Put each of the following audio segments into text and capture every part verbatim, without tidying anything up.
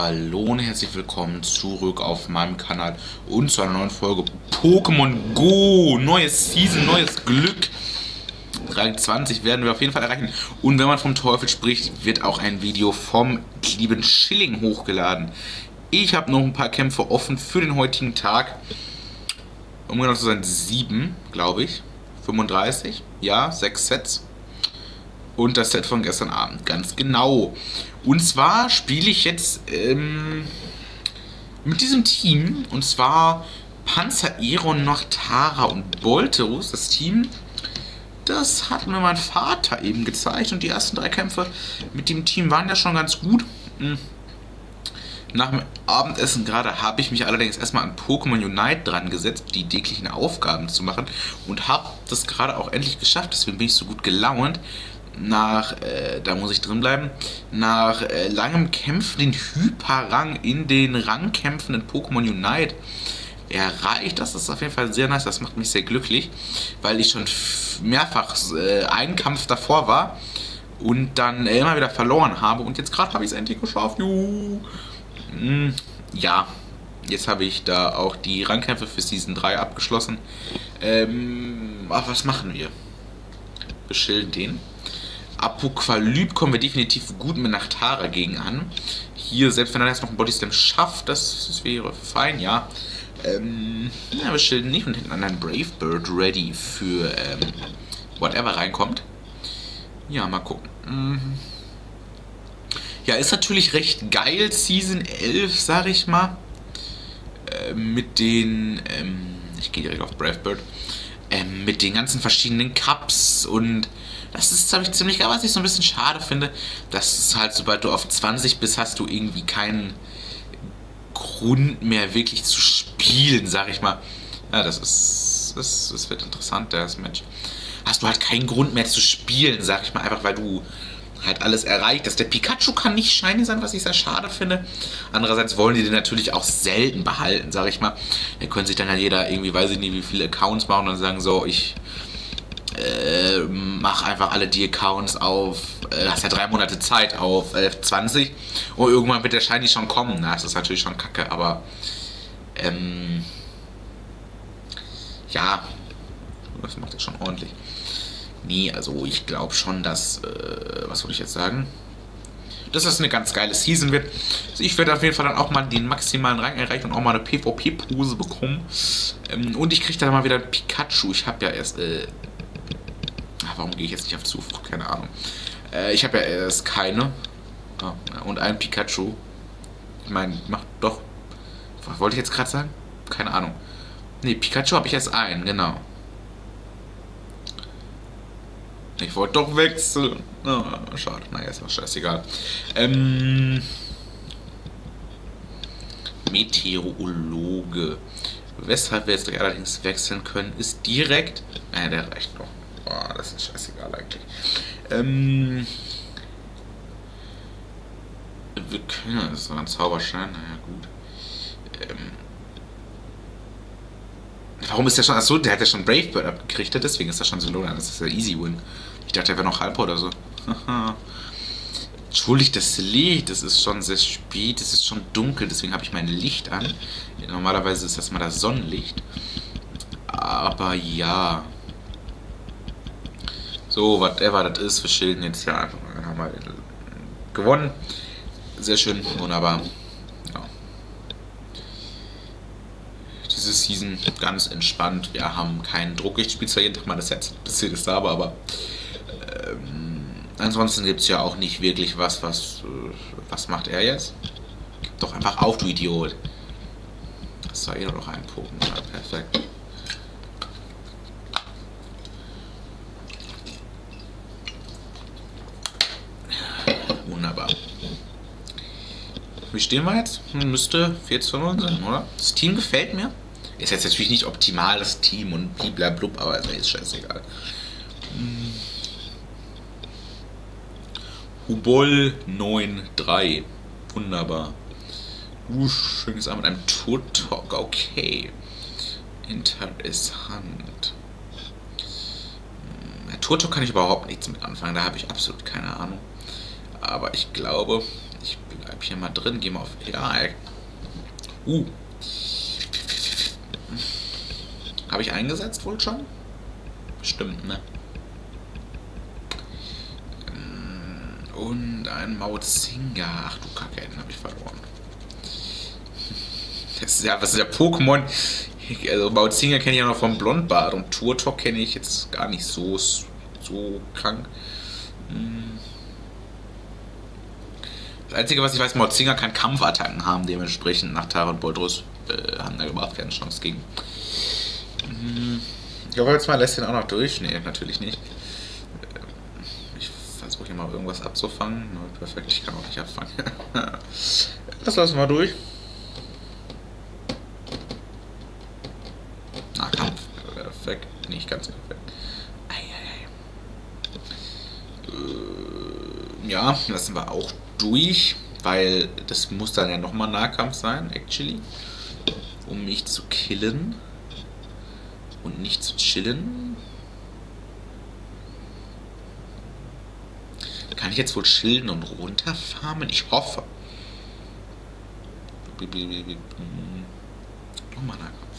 Hallo und herzlich willkommen zurück auf meinem Kanal und zu einer neuen Folge Pokémon Go. Neues Season, neues Glück. Rang zwanzig werden wir auf jeden Fall erreichen. Und wenn man vom Teufel spricht, wird auch ein Video vom lieben Schilling hochgeladen. Ich habe noch ein paar Kämpfe offen für den heutigen Tag. Um genau zu sein, sieben, glaube ich. fünfunddreißig, ja, sechs Sets. Und das Set von gestern Abend, ganz genau. Und zwar spiele ich jetzt ähm, mit diesem Team. Und zwar Panzer, Eron, Nochtara und Bolterus. Das Team, das hat mir mein Vater eben gezeigt. Und die ersten drei Kämpfe mit dem Team waren ja schon ganz gut. Nach dem Abendessen gerade habe ich mich allerdings erstmal an Pokémon Unite dran gesetzt, die täglichen Aufgaben zu machen. Und habe das gerade auch endlich geschafft. Deswegen bin ich so gut gelaunt. Nach, äh, da muss ich drin bleiben, nach äh, langem Kämpfen den Hyperrang in den Rangkämpfen in Pokémon Unite erreicht. Das ist auf jeden Fall sehr nice, das macht mich sehr glücklich, weil ich schon mehrfach äh, einen Kampf davor war und dann äh, immer wieder verloren habe und jetzt gerade habe ich es endlich geschafft. Juhu. Mm, ja, jetzt habe ich da auch die Rangkämpfe für Season drei abgeschlossen. Ähm, ach, was machen wir? Beschilden den. Apokalypse kommen wir definitiv gut mit Nochtara gegen an. Hier, selbst wenn er jetzt noch einen Bodyslam schafft, das, das wäre fein, ja. Ähm, ja, wir schilden nicht und hinten an einen Brave Bird ready für ähm, whatever reinkommt. Ja, mal gucken. Mhm. Ja, ist natürlich recht geil, Season elf, sag ich mal. Äh, mit den, ähm, ich gehe direkt auf Brave Bird. Ähm, mit den ganzen verschiedenen Cups und das ist, glaube ich, ziemlich geil, was ich so ein bisschen schade finde, dass es halt, sobald du auf zwanzig bist, hast du irgendwie keinen Grund mehr wirklich zu spielen, sag ich mal. Ja, das ist, das, das wird interessant, das Match. Hast du halt keinen Grund mehr zu spielen, sag ich mal, einfach weil du halt alles erreicht hast. Der Pikachu kann nicht shiny sein, was ich sehr schade finde. Andererseits wollen die den natürlich auch selten behalten, sag ich mal. Da können sich dann ja jeder irgendwie, weiß ich nicht, wie viele Accounts machen und sagen, so, ich äh, mach einfach alle die Accounts auf, äh, hast ja drei Monate Zeit auf äh, zwanzig und irgendwann wird der Shiny schon kommen. Na, das ist natürlich schon kacke, aber ähm, ja, das macht er schon ordentlich. Nee, also ich glaube schon, dass, äh, was würde ich jetzt sagen, dass das eine ganz geile Season wird. Also ich werde auf jeden Fall dann auch mal den maximalen Rang erreichen und auch mal eine PvP-Pose bekommen. Ähm, und ich kriege dann mal wieder ein Pikachu. Ich habe ja erst, äh, ach, warum gehe ich jetzt nicht auf Zuflucht? Keine Ahnung. Äh, ich habe ja erst keine. Ah, und ein Pikachu. Ich meine, macht doch, was wollte ich jetzt gerade sagen? Keine Ahnung. Ne, Pikachu habe ich erst einen, genau. Ich wollte doch wechseln. Oh, schade. Naja, ist doch scheißegal. Ähm, Meteorologe. Weshalb wir jetzt allerdings wechseln können, ist direkt. Naja, der reicht noch. Oh, das ist scheißegal eigentlich. Ähm, wir können. Das ist doch ein Zauberschein. Naja, gut. Ähm, Warum ist der schon? Achso, der hat ja schon Brave Bird abgekriegt, deswegen ist das schon so low. Das ist ja Easy Win. Ich dachte, er wäre noch halb oder so. Entschuldigt das Licht, das ist schon sehr spät, es ist schon dunkel, deswegen habe ich mein Licht an. Normalerweise ist das mal das Sonnenlicht. Aber ja. So, whatever das ist, wir schilden jetzt ja einfach. Dann haben wir gewonnen. Sehr schön, wunderbar. Diese Season ganz entspannt. Wir haben keinen Druck. Ich spiele zwar jeden Tag meine Sets, bis ich das habe, aber ähm, ansonsten gibt es ja auch nicht wirklich was, was, äh, was macht er jetzt? Gib doch einfach auf, du Idiot. Das war eh noch ein Pokémon. Ja, perfekt. Wunderbar. Wie stehen wir jetzt? Müsste vier zu null sein, oder? Das Team gefällt mir. Ist jetzt natürlich nicht optimal, das Team und bliblablub, aber ist scheißegal. Hm. Hubol neun drei. Wunderbar. Uh, schönes Arm mit einem Turtok. Okay. Interessant. Hm. Turtok kann ich überhaupt nichts mit anfangen. Da habe ich absolut keine Ahnung. Aber ich glaube, Ich bleib hier mal drin, geh mal auf. Ja, ey. Uh. Habe ich eingesetzt wohl schon? Bestimmt, ne? Und ein Mautzinger. Ach du Kacke, den habe ich verloren. Das ist ja, was ist der Pokémon? Also Mautzinger kenne ich ja noch vom Blondbart und Turtok kenne ich jetzt gar nicht so, so krank. Das Einzige, was ich weiß, Mautzinger kann Kampfattacken haben, dementsprechend nach Tara und Boldrus äh, haben da überhaupt keine Chance gegen. Ich hoffe jetzt mal, lässt den auch noch durch. Nee, natürlich nicht. Ich versuche hier mal irgendwas abzufangen. Na, perfekt, ich kann auch nicht abfangen. Das lassen wir durch. Na, Kampf. Perfekt. Nicht ganz perfekt. Eieiei. Äh, ja, lassen wir auch durch, weil das muss dann ja nochmal Nahkampf sein, actually. Um mich zu killen. Und nicht zu chillen. Kann ich jetzt wohl chillen und runterfarmen? Ich hoffe. Nochmal Nahkampf.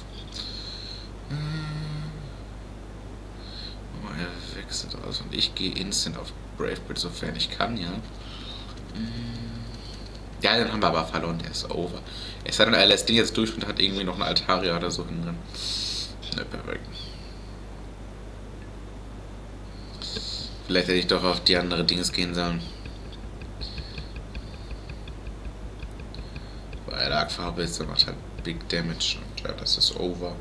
Er wechselt aus und ich gehe instant auf Brave Bird, sofern ich kann, ja. Ja, dann haben wir aber verloren, der ist over. Es sei denn, er lässt den jetzt durch und hat irgendwie noch eine Altaria oder so hinten drin. Ne, perfekt. Vielleicht hätte ich doch auf die andere Dings gehen sollen. Weil der Aquafarbe ist, der macht halt Big Damage und ja, das ist over.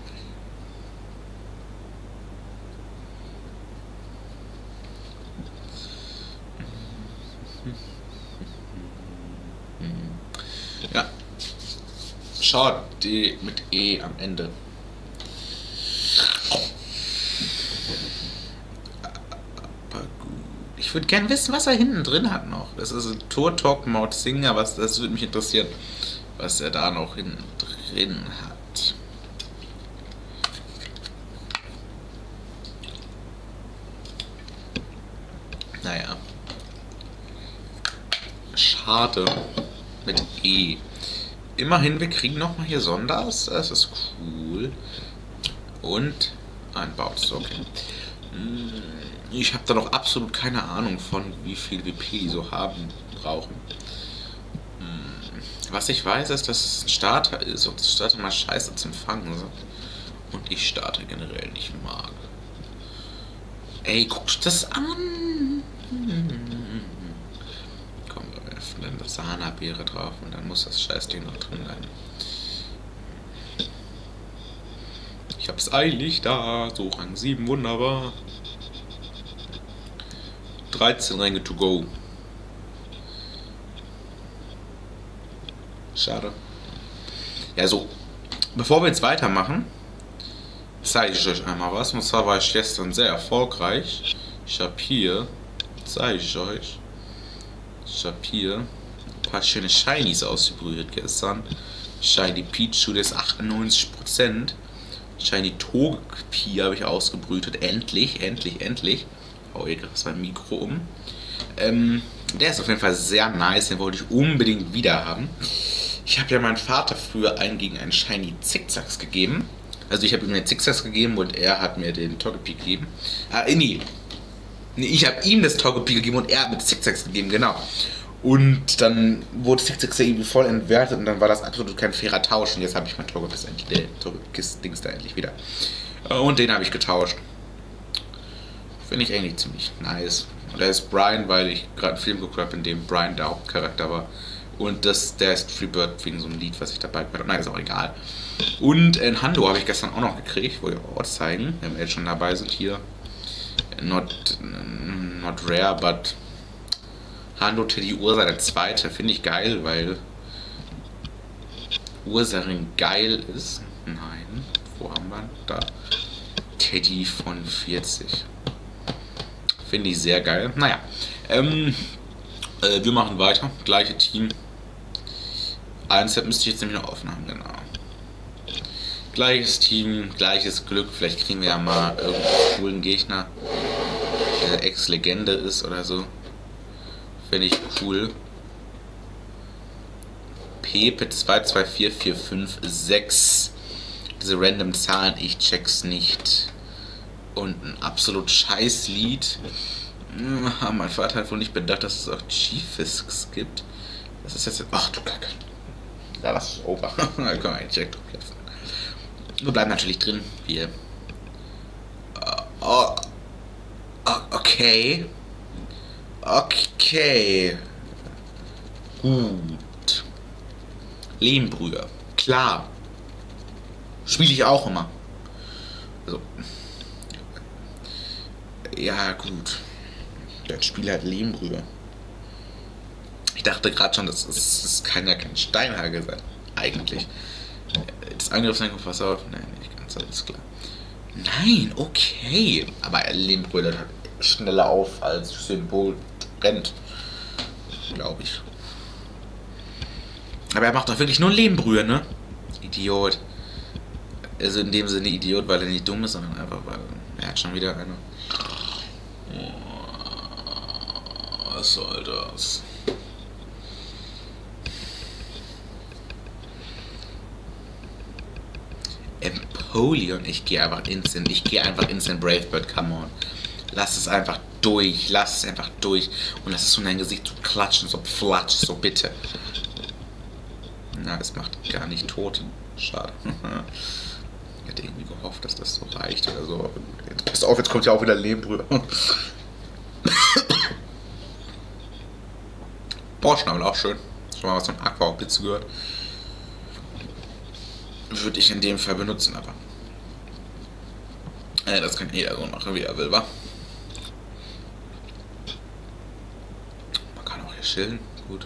Ja. Schaut die mit E am Ende. Ich würde gerne wissen, was er hinten drin hat noch. Das ist ein Turtok Mautzinger, was das würde mich interessieren, was er da noch hinten drin hat. Naja. Schade. Mit E. Immerhin, wir kriegen nochmal hier Sonders. Das ist cool. Und ein Bautz, okay. Ich habe da noch absolut keine Ahnung von, wie viel W P die so haben, brauchen. Was ich weiß, ist, dass es ein Starter ist und das Starter mal scheiße zum Fangen sind. Und ich Starter generell nicht mag. Ey, guckt das an! Komm, wir werfen dann das Sahana-Beere drauf und dann muss das Scheißding noch drin bleiben. Ich hab's eilig da, so Rang sieben, wunderbar. dreizehn Ränge to go. Schade. Ja, so, bevor wir jetzt weitermachen, zeige ich euch einmal was. Und zwar war ich gestern sehr erfolgreich. Ich habe hier, zeige ich euch, ich habe hier ein paar schöne Shinies ausgebrütet gestern. Shiny Pichu, das ist achtundneunzig Prozent. Shiny Togepi habe ich ausgebrütet. Endlich, endlich, endlich. Oh, hier gerade mein Mikro um. Ähm, der ist auf jeden Fall sehr nice. Den wollte ich unbedingt wieder haben. Ich habe ja meinem Vater früher einen gegen einen Shiny Zickzacks gegeben. Also ich habe ihm den Zickzacks gegeben und er hat mir den Togepi gegeben. Ah, nee. nee ich habe ihm das Togepi gegeben und er hat mir Zickzacks gegeben, genau. Und dann wurde Zickzacks ja irgendwie voll entwertet und dann war das absolut kein fairer Tausch. Und jetzt habe ich mein Togekiss endlich, äh, Togekiss-Dings da endlich wieder. Und den habe ich getauscht. Finde ich eigentlich ziemlich nice. Und er ist Brian, weil ich gerade einen Film geguckt habe, in dem Brian der Hauptcharakter war. Und das, der ist Freebird wegen so einem Lied, was ich dabei habe. Nein, ist auch egal. Und ein Hando habe ich gestern auch noch gekriegt, wo wir auch zeigen, wenn wir jetzt schon dabei sind hier. Not, not rare, but Hando Teddy Ursa, der zweite, finde ich geil, weil Ursaring geil ist. Nein, wo haben wir da? Teddy von vierzig. Finde ich sehr geil. Naja, ähm, äh, wir machen weiter. Gleiche Team. Ein Set müsste ich jetzt nämlich noch offen haben, genau. Gleiches Team, gleiches Glück. Vielleicht kriegen wir ja mal irgendeinen coolen Gegner, der Ex-Legende ist oder so. Finde ich cool. Pepe zwei zwei vier vier fünf sechs. Diese random Zahlen, ich check's nicht. Und ein absolut scheiß Lied. Mein Vater hat wohl nicht bedacht, dass es auch G-Fisks gibt. Das ist jetzt... Ach du Kacke. Ja, das ist over. Da können wir einen Check drauf lassen. Wir bleiben natürlich drin. Wir... Oh, okay. Okay. Gut. Lehmbrühe. Klar. Spiele ich auch immer. Also. Ja, gut. Das Spiel hat Lehmbrühe. Ich dachte gerade schon, das, ist, das kann ja kein Steinhagel sein. Eigentlich. Das Angriffslenkung, pass auf. Nein, nicht ganz, alles klar. Nein, okay. Aber Lehmbrühe hat schneller auf als Symbol brennt. Glaube ich. Aber er macht doch wirklich nur Lehmbrühe, ne? Idiot. Also in dem Sinne Idiot, weil er nicht dumm ist, sondern einfach, weil er hat schon wieder eine. Oh, was soll das? Empoleon, ich gehe einfach instant, ich gehe einfach instant Bravebird, come on. Lass es einfach durch, lass es einfach durch und lass es so in dein Gesicht so klatschen, so flatsch, so bitte. Na, das macht gar nicht tot. Schade. Ich hätte irgendwie gehofft, dass das so reicht oder so. Jetzt passt auf, jetzt kommt ja auch wieder Lehmbrühe. Borschnabel auch schön. Schon mal was von Aqua-Blitz gehört. Würde ich in dem Fall benutzen, aber äh, das kann jeder so machen, wie er will, wa? Man kann auch hier chillen, gut.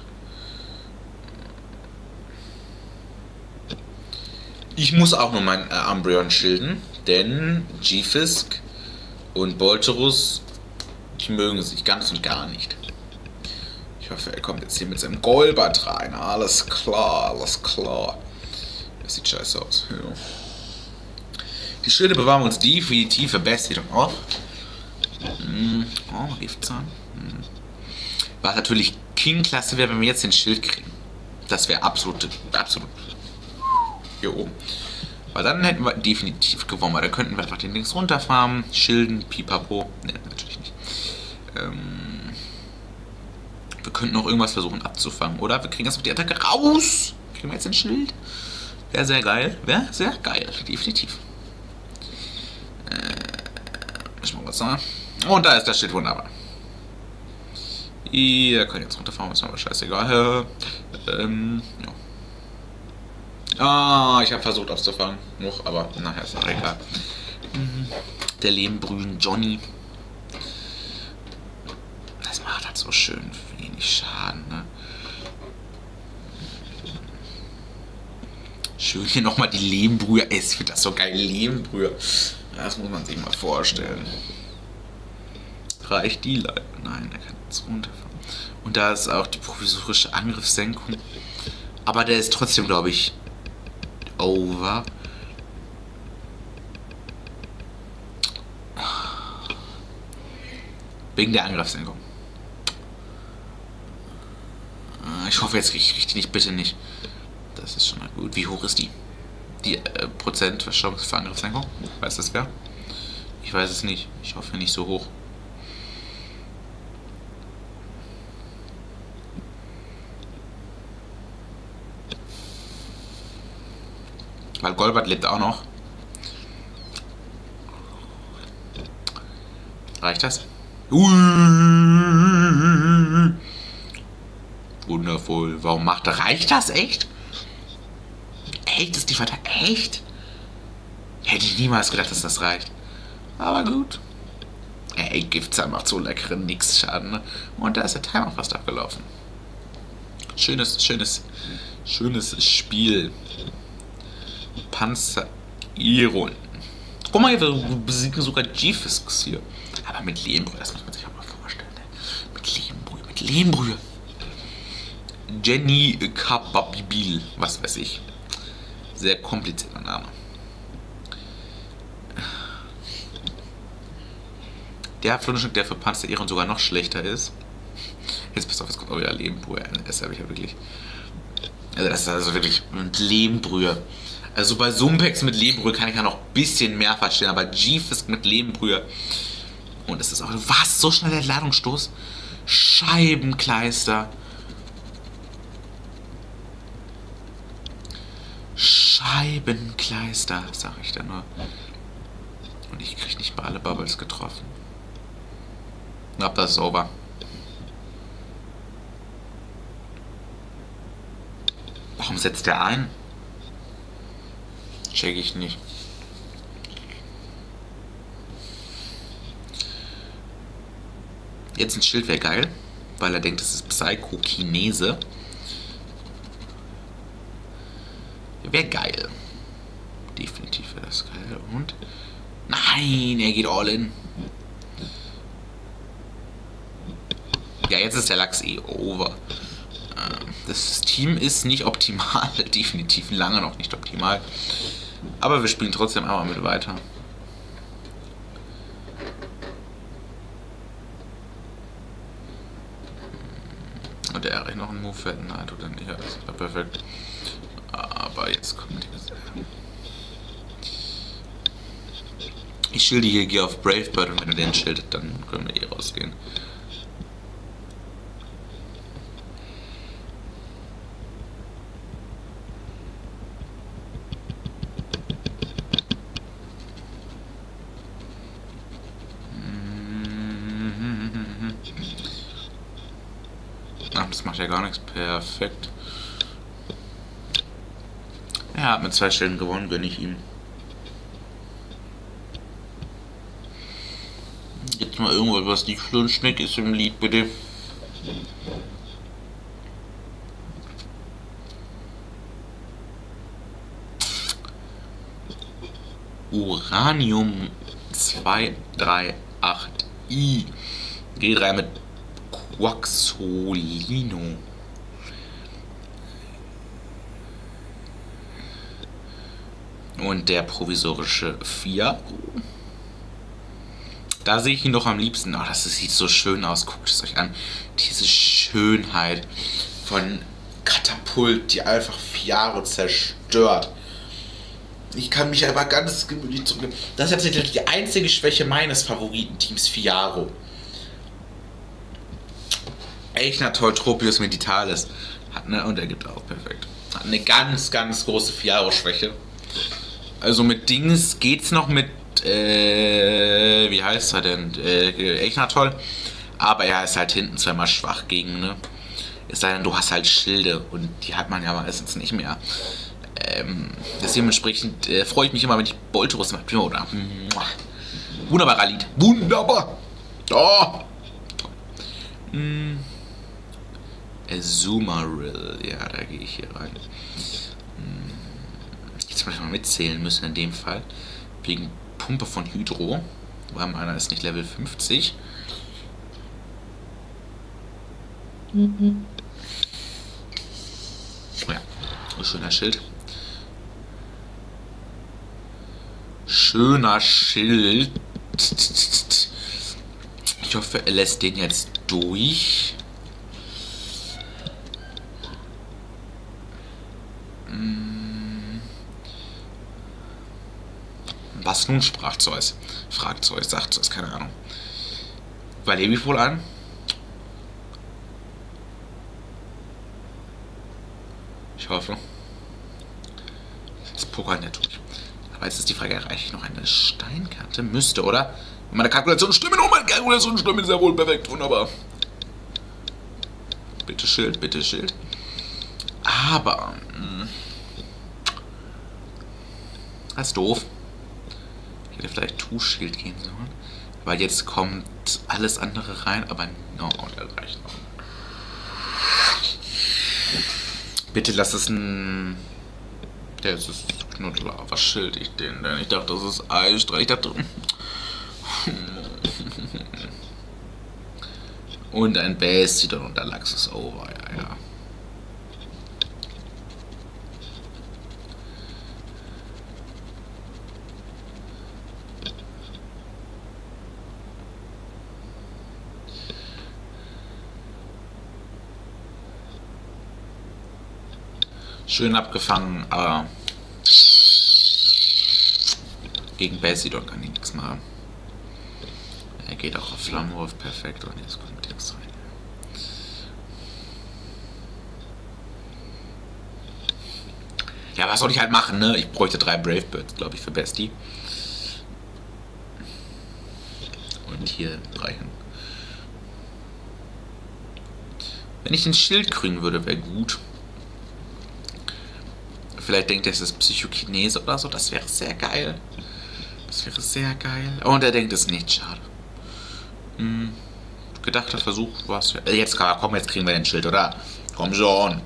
Ich muss auch nur meinen äh, Umbreon schilden, denn G-Fisk und Bolterus, die mögen sich ganz und gar nicht. Ich hoffe, er kommt jetzt hier mit seinem Golbat rein. Alles klar, alles klar. Das sieht scheiße aus. Ja. Die Schilde bewahren uns definitiv für Bestzählung auf. Mm, oh, Giftzahn. Mm. Was natürlich King-Klasse wäre, wenn wir jetzt den Schild kriegen. Das wäre absolut, absolut hier oben. Weil dann hätten wir definitiv gewonnen. Weil dann könnten wir einfach den Links runterfahren, schilden, pipapo. Ne, natürlich nicht. Ähm, wir könnten noch irgendwas versuchen abzufangen. Oder wir kriegen jetzt noch die Attacke raus. Kriegen wir jetzt den Schild. Wäre sehr geil. Wäre sehr geil. Definitiv. Äh, ich mal was sagen. Und da ist das Schild wunderbar. Ihr könnt jetzt runterfahren, ist mir aber scheißegal. Ähm, ja. Ah, ich habe versucht aufzufangen. Noch, aber nachher ist auch egal. Der Lehmbrühen Johnny. Das macht halt so schön wenig Schaden, ne? Schön hier nochmal die Lehmbrühe. Es wird das so geil, Lehmbrühe. Das muss man sich mal vorstellen. Reicht die Leute? Nein, er kann jetzt runterfahren. Und da ist auch die provisorische Angriffssenkung. Aber der ist trotzdem, glaube ich, over. Wegen der Angriffssenkung. Ich hoffe, jetzt kriege ich die nicht, bitte nicht. Das ist schon mal gut. Wie hoch ist die? Die äh, Prozent Chance für Angriffssenkung? Weiß das wer? Ich weiß es nicht. Ich hoffe nicht so hoch. Weil Golbat lebt auch noch. Reicht das? Ui. Wundervoll. Warum macht er? Reicht das echt? Echt? Ist die Verteidigung? Echt? Hätte ich niemals gedacht, dass das reicht. Aber gut. Ey, Giftzahn macht so leckeren nix Schaden. Ne? Und da ist der Timer fast abgelaufen. Schönes, schönes, schönes Spiel. Panzer Iron. Guck mal, wir besiegen sogar G-Fisks hier. Aber mit Lehmbrühe, das muss man sich auch mal vorstellen. Ne? Mit Lehmbrühe, mit Lehmbrühe. Jenny Kapabibil, was weiß ich. Sehr komplizierter Name. Der Flunschnick, der für Panzer Iron sogar noch schlechter ist. Jetzt pass auf, jetzt kommt auch wieder Lehmbrühe. Das habe ich ja wirklich. Also das ist also wirklich mit Lebenbrühe. Also bei Sumpex mit Lebenbrühe kann ich ja noch ein bisschen mehr verstehen, aber G-Fisk mit Lebenbrühe. Und es ist auch... Was? So schnell der Ladungsstoß? Scheibenkleister. Scheibenkleister, sag ich da nur. Und ich krieg nicht mal alle Bubbles getroffen. Na, das ist over. Warum setzt der ein? Check ich nicht. Jetzt ein Schild wäre geil, weil er denkt, das ist Psychokinese. Wäre geil. Definitiv wäre das geil. Und? Nein, er geht all in. Ja, jetzt ist der Lachs eh over. Das Team ist nicht optimal. Definitiv lange noch nicht optimal. Aber wir spielen trotzdem einmal mit weiter. Und der erreicht noch einen Move fetten. Nein, tut er nicht. Ja, das ist ja perfekt. Aber jetzt kommt die. Ich schilde hier, gehe auf Bravebird und wenn er den schildet, dann können wir eh rausgehen. Ach, das macht ja gar nichts. Perfekt. Er hat mit zwei Stellen gewonnen, gönne ich ihm. Jetzt mal irgendwas, was nicht Schlundschnick ist im Lied, bitte. Uranium zwei drei acht i. G drei mit Quaxolino. Und der provisorische vier. Da sehe ich ihn doch am liebsten. Ach, das sieht so schön aus. Guckt es euch an. Diese Schönheit von Katapult, die einfach Fiaro zerstört. Ich kann mich aber ganz gemütlich zurück. Das ist tatsächlich die einzige Schwäche meines Favoritenteams, Fiaro. Echner Teutropius Meditalis. Hat ne, und er gibt auch perfekt. Hat eine ganz, ganz große Fiaro-Schwäche. Also mit Dings geht's noch mit, äh, wie heißt er denn? Äh, Echner toll. Aber er ist halt hinten zweimal schwach gegen, ne? Es sei denn, du hast halt Schilde und die hat man ja meistens nicht mehr. Ähm, dementsprechend äh, freue ich mich immer, wenn ich Bolterus mache. Oder? Wunderbarer Lied. Wunderbar! Oh! Hm. Azumarill. Ja, da gehe ich hier rein. Hm. Jetzt muss ich mal mitzählen müssen in dem Fall. Wegen Pumpe von Hydro. Weil meiner ist nicht Level fünfzig. Mhm. Oh ja, schöner Schild. Schöner Schild. Ich hoffe, er lässt den jetzt durch. Was nun, sprach Zeus? Fragt Zeus, sagt Zeus, keine Ahnung. Weil lebe ich wohl an? Ich hoffe. Jetzt pokern ja durch. Aber jetzt ist die Frage, erreiche ich noch eine Steinkarte? Müsste, oder? Meine Kalkulation stimmen, oh meine Kalkulation stimmen, sehr wohl, perfekt, wunderbar. Bitte Schild, bitte Schild. Aber... Mh, das ist doof. Ich hätte vielleicht Two-Schild gehen sollen. Weil jetzt kommt alles andere rein, aber no, der reicht noch. Bitte lass es ein... Der ist es Knuddler. Was schild ich den denn? Ich dachte, das ist Eisstrahl. Ich dachte... Und ein Bastion und der Lachs ist over, ja, ja. Schön abgefangen, aber gegen Basidon kann ich nichts machen. Er geht auch auf Flammenwurf perfekt und jetzt kommt jetzt rein. Ja, was soll ich halt machen, ne? Ich bräuchte drei Brave Birds, glaube ich, für Bestie. Und hier reichen. Wenn ich den Schild kriegen würde, wäre gut. Vielleicht denkt er, es ist Psychokinese oder so. Das wäre sehr geil. Das wäre sehr geil. Und er denkt es nicht. Schade. Hm. Gedachter Versuch. Was? Jetzt, komm, jetzt kriegen wir den Schild, oder? Komm schon.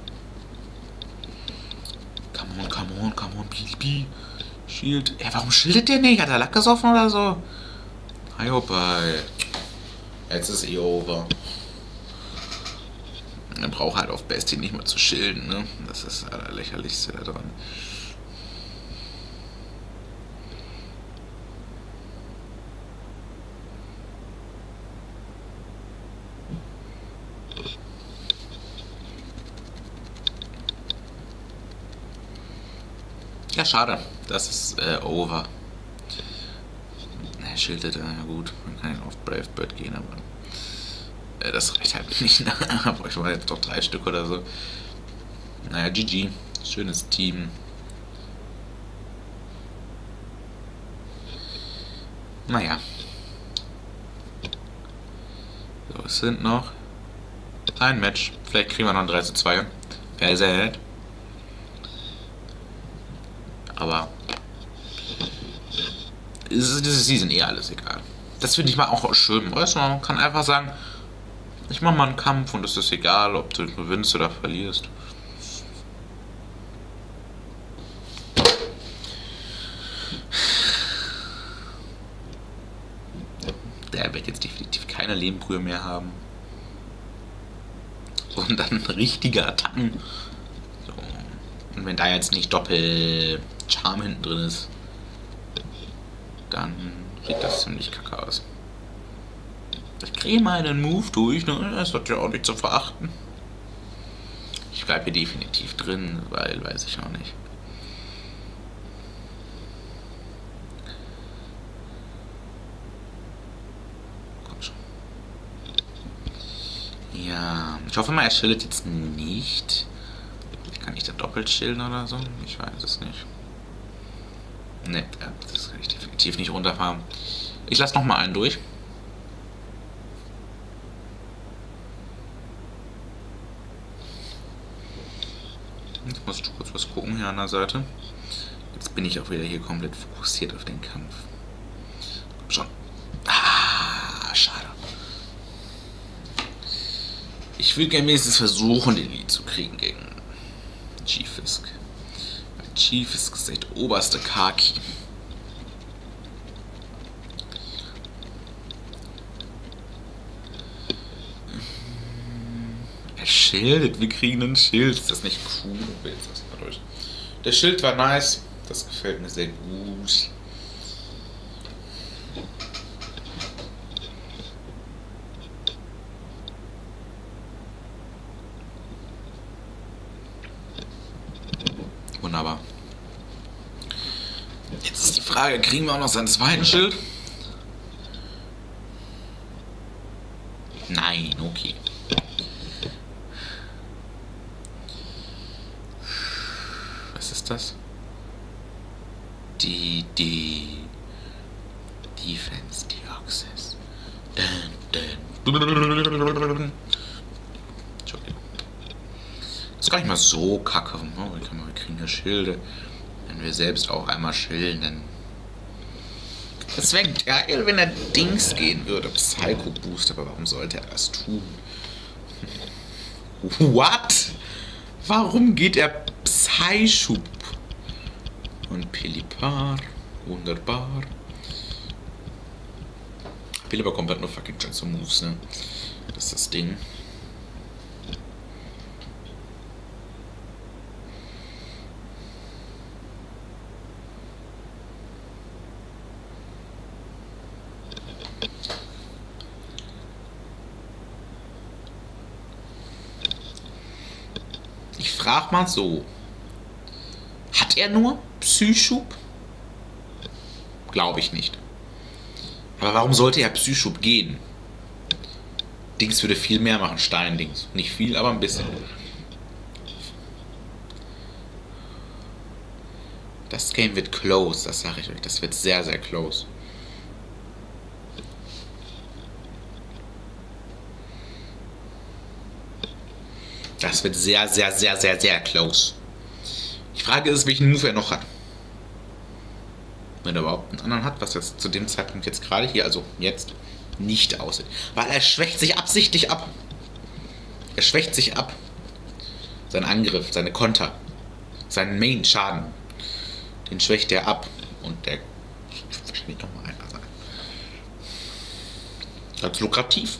Come on, come on, come on, P D P. Shield. Ja, warum schildet der nicht? Hat er Lack gesoffen oder so? Hi, Hoppei. Jetzt ist eh over. Er braucht halt auf Bestie nicht mehr zu schilden, ne? Das ist das Lächerlichste da dran. Ja, schade. Das ist äh, over. Er schildert, ja gut, man kann ja auf Brave Bird gehen, aber äh, das reicht halt nicht. Aber ich war jetzt doch drei Stück oder so. Naja, G G. Schönes Team. Naja. So, es sind noch ein Match. Vielleicht kriegen wir noch ein drei zu zwei. Wäre sehr nett. Aber diese Season eh alles egal. Das finde ich mal auch schön. Weißt du, man kann einfach sagen, ich mache mal einen Kampf und es ist egal, ob du gewinnst oder verlierst. Der wird jetzt definitiv keine Lehmbrühe mehr haben. Und dann richtige Attacken. So. Und wenn da jetzt nicht Doppel Charme hinten drin ist, dann sieht das ziemlich kacke aus. Ich kriege mal einen Move durch, ne? Das wird ja auch nicht zu verachten. Ich bleibe hier definitiv drin, weil weiß ich auch nicht. Komm schon. Ja, ich hoffe mal, er schildet jetzt nicht. Kann ich da doppelt schilden oder so? Ich weiß es nicht. Ne, das kann ich definitiv nicht runterfahren. Ich lasse noch mal einen durch. Jetzt muss ich kurz was gucken hier an der Seite. Jetzt bin ich auch wieder hier komplett fokussiert auf den Kampf. Komm schon. Ah, schade. Ich will gerne wenigstens versuchen, den Lead zu kriegen gegen G-Fisk. G-Fisk ist echt oberste Kaki. Er schildet, wir kriegen einen Schild. Ist das nicht cool? Der Schild war nice. Das gefällt mir sehr gut. Wunderbar. Jetzt ist die Frage, kriegen wir auch noch seinen zweiten Schild? Nein, okay. Was ist das? Die, die Defense, die Access. Dun, dun. Das ist gar nicht mal so kacke. Oh, wir kriegen ja Schilde. Wenn wir selbst auch einmal schilden, dann. Das wäre geil, wenn er Dings gehen würde. Psycho Boost, aber warum sollte er das tun? What? Warum geht er Psyschub? Und Pelipar. Wunderbar. Pelipar kommt halt nur fucking Chance Moves, ne? Das ist das Ding. Ich frag mal so. Hat er nur Psyschub? Glaube ich nicht. Aber warum sollte er Psyschub gehen? Dings würde viel mehr machen, Stein-Dings. Nicht viel, aber ein bisschen. Das Game wird close, das sage ich euch. Das wird sehr, sehr close. Das wird sehr, sehr, sehr, sehr, sehr close. Die Frage ist, welchen Move er noch hat. Wenn er überhaupt einen anderen hat, was jetzt zu dem Zeitpunkt jetzt gerade hier, also jetzt, nicht aussieht. Weil er schwächt sich absichtlich ab. Er schwächt sich ab. Sein Angriff, seine Konter, seinen Main-Schaden, den schwächt er ab. Und der wahrscheinlich nochmal einer sein. Ganz lukrativ.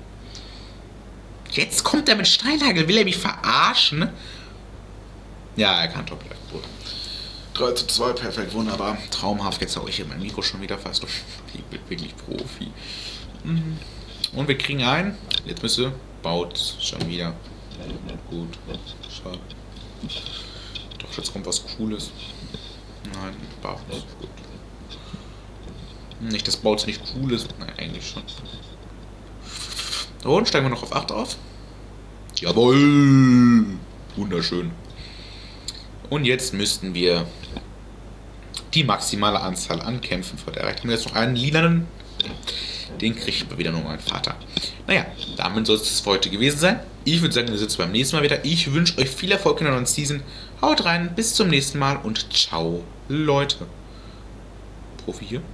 Jetzt kommt er mit Steinhagel. Will er mich verarschen? Ja, er kann top bleiben. drei zu zwei, perfekt, wunderbar. Traumhaft. Jetzt habe ich hier mein Mikro schon wieder fast. Ich bin wirklich Profi. Und wir kriegen ein. Jetzt müsste baut schon wieder. Gut. Schade. Doch, jetzt kommt was Cooles. Nein, baut. Gut. Nicht, dass baut nicht cool ist. Nein, eigentlich schon. Und steigen wir noch auf acht auf. Jawohl! Wunderschön. Und jetzt müssten wir die maximale Anzahl an Kämpfen vor der erreicht. Haben wir jetzt noch einen lilanen. Den kriegt man wieder nur mein Vater. Naja, damit soll es für heute gewesen sein. Ich würde sagen, wir sehen uns beim nächsten Mal wieder. Ich wünsche euch viel Erfolg in der neuen Season. Haut rein, bis zum nächsten Mal und ciao, Leute. Profi hier.